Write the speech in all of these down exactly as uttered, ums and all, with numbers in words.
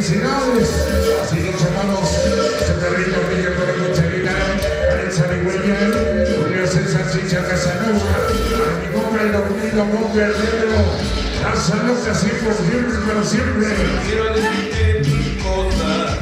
felicidades. Así los hermanos, se perrito Miguel con la Cochelina, Alexa de Huella, Julio César Chicha Casanova, mi compra y la unida Monte Negro, Casa Loca siempre, siempre, pero siempre. Quiero decirte mi cosa.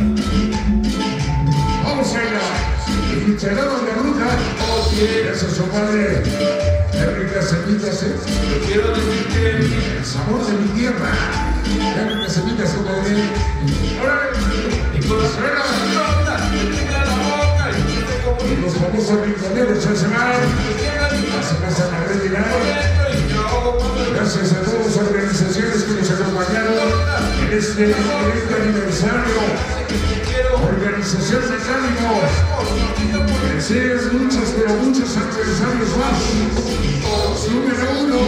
Vamos a ir a Michelado de Ruta. Ese es su padre. Qué ricas semillas, ¿eh? Yo quiero decirte El sabor de mi tierra. Qué ricas semillas, compadre. ¡Órale! mi corazón explota, me tira la boca y no sé cómo Y los famosos rinconeros ya se van. Ya se pasan a retirar. Gracias a todas las organizaciones que nos acompañaron en este quinto aniversario. Organización de Ánimos. Deseas muchos, pero muchos aniversarios más. Número uno.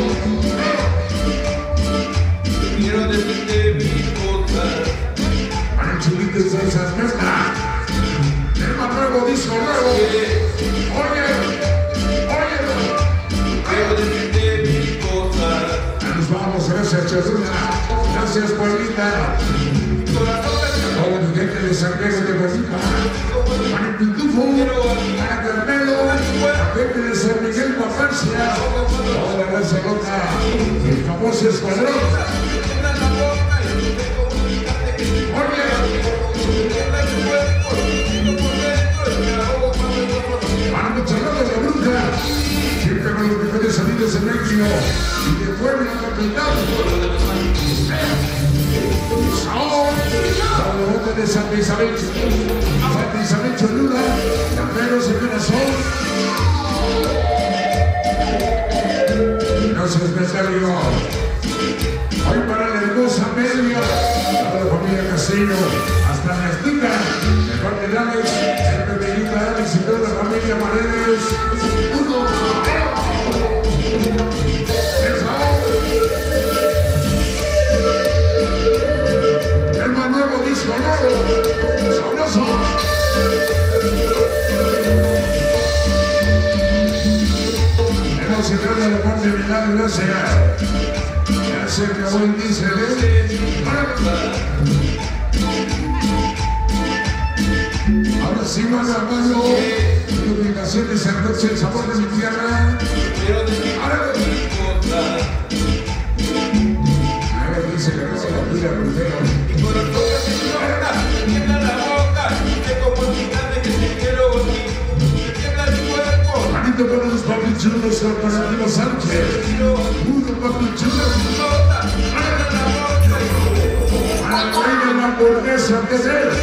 Quiero decirte mi cosa. Para el chulito de salsas mezcla. Tema nuevo, disco nuevo. Oye, oye. Quiero decirte mi cosa. Nos vamos, gracias Chazuna. Gracias Paulita. Toda la gente de San Diego de Bolívar. Para el Pitufo. Para Carmelo. La gente de San Miguel Papancia. Toda la raza loca. El famoso escuadrón. Para Michelado de Bruja, siempre con los mejores sonidos en México y de Puebla capital. Saúl, Saúl de Santa Isabel, Santa Isabel Cholula, Camperos de Corazón. Gracias, Mesario. Hoy para la hermosa media, toda la familia Casino, hasta la estica, de parte de Alex, el pequeñita Alex y toda la familia Paredes. Uno, el más nuevo disco nuevo, sabroso. Hemos entrado a la parte final, gracias. Ya se acabó el quince de ahora sí va grabando iluminaciones en noche, el sabor de mi tierra. Quiero decirte mi cosa. A ver, dice que no se la pila primero. Mi corazón explota, me tiembla la boca y no sé cómo explicarte que te quiero a ti. Me tiembla el cuerpo. Manito para los papichulos corporativos Sánchez. Uno papichulos. Para la reina de la hamburguesa, ¿qué es él?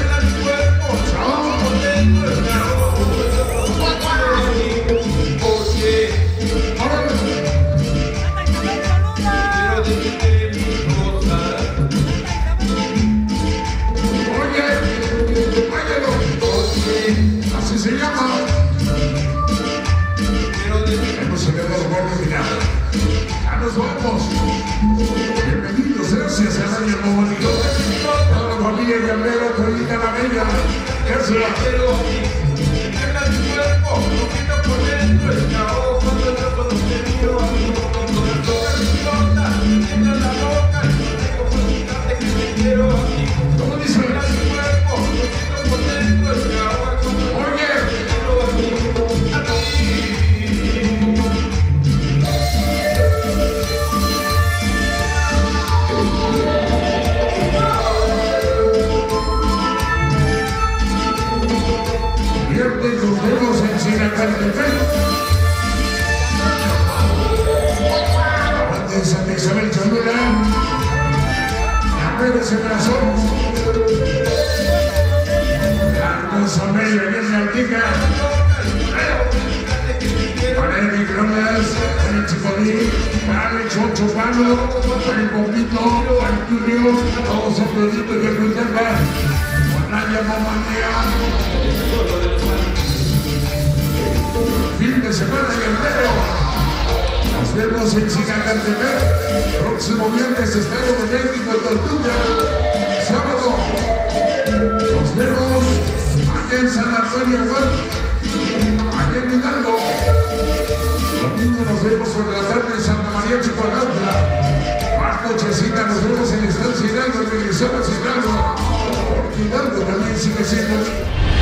Así se llama. Hemos llegado al borde final. Ya nos vamos. Bienvenidos, gracias a Radio Momonito. Toda la familia Guerrero, Polita la Bella. Gracias. ¿Cómo dice? Viernes nos vemos en Sinacantepec. Aguante Santa Isabel Cholula. Camperos de Corazón. La hermosa media viene Altica. Para Eric Rodas, para el Chicolín, para el Chocho Pano, para el Pompito, para el Tulio, todos los productos que presentan. Nadia Momanea. Fin de semana Guerrero. Nos vemos en Sinacantepec. Próximo viernes Estado de México, Tortuga. Sábado. Nos vemos aquí en San Antonio, aquí en Hidalgo. Domingo nos vemos por la tarde en Santa María Chihuahua. Más nochecita nos vemos en Estancia Hidalgo, regresamos a Hidalgo. también sigue siendo